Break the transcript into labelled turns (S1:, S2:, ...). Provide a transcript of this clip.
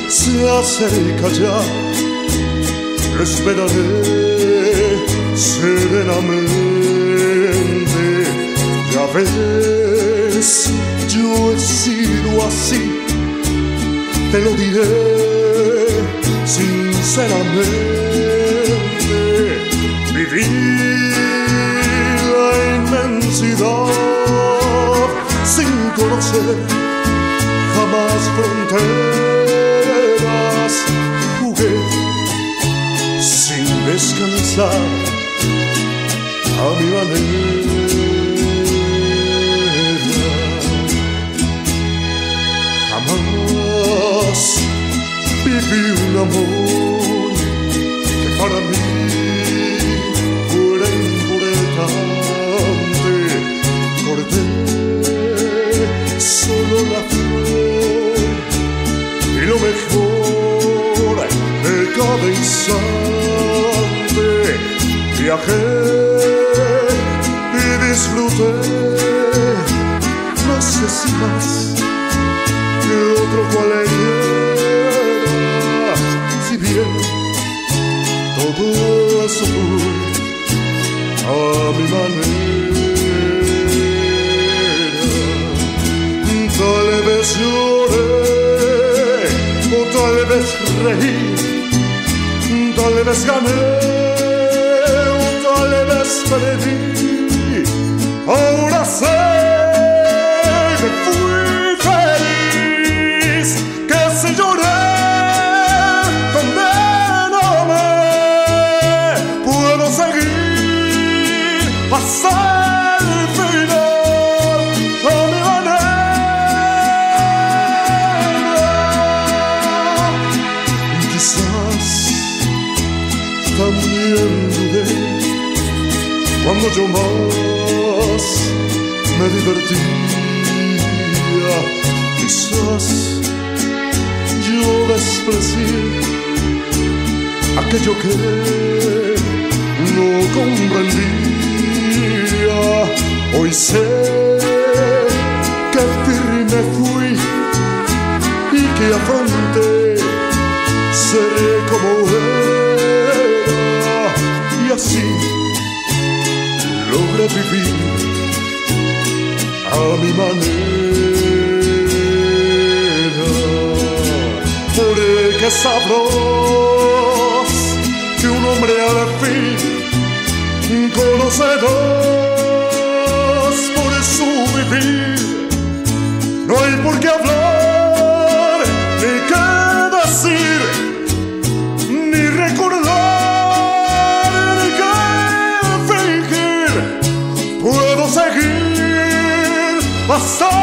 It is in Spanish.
S1: se acerca ya, lo esperaré serenamente. Ya ves, yo he sido así, te lo diré sinceramente. Viví la inmensidad sin conocer jamás fronteras. Jugué sin descansar a mi manera. Jamás viví un amor que para mí fuera importante. Corté solo la flor y lo mejor de cada instante. Viajé y disfruté, no sé si más que otro cualquiera. Si bien todo eso fue a mi manera, tal vez lloré o tal vez reí, tal vez gané o tal vez perdí. Ahora sé que fui feliz, que si lloré también amé. Puedo seguir hasta el final a mi manera. Quizás también dudé cuando yo más me divertía. Quizás yo desprecié aquello que no comprendía. Hoy sé que firme fui y que afronté, seré como era, y así logré vivir a mi manera. Porque sabrás que un hombre al fin conocerás por su vivir. No hay por qué hablar, ni qué decir, ni recordar, ni qué fingir. Puedo seguir hasta